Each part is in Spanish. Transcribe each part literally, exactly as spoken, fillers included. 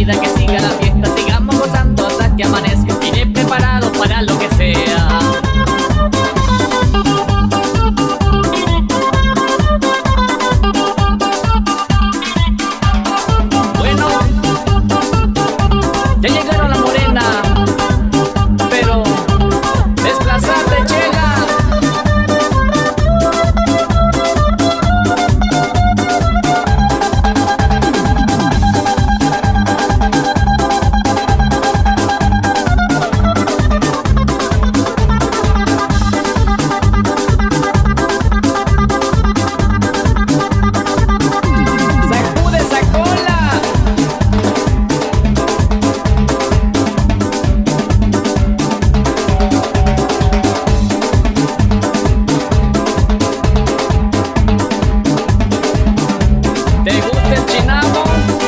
vida, que siga la fiesta, sigamos gozando hasta que amanezca. Iré preparado para lo que sea. Bueno, ya llegaron la morena, pero desplazarte, chela. ¿Te gusta el chinamo?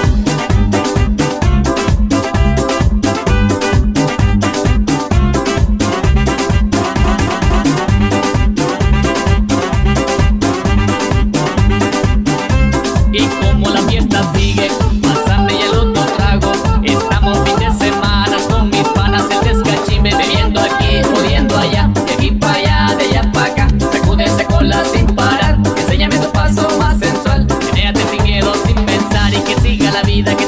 Y como la fiesta sigue, pásame y el otro trago. Estamos fin de semana con mis panas, el descachime, bebiendo aquí, jodiendo allá, de aquí para allá, de allá para acá. Sacude esa cola sin parar, enséñame tu paso más sensual. Menéate sin miedo, sin pensar, y que siga la vida, que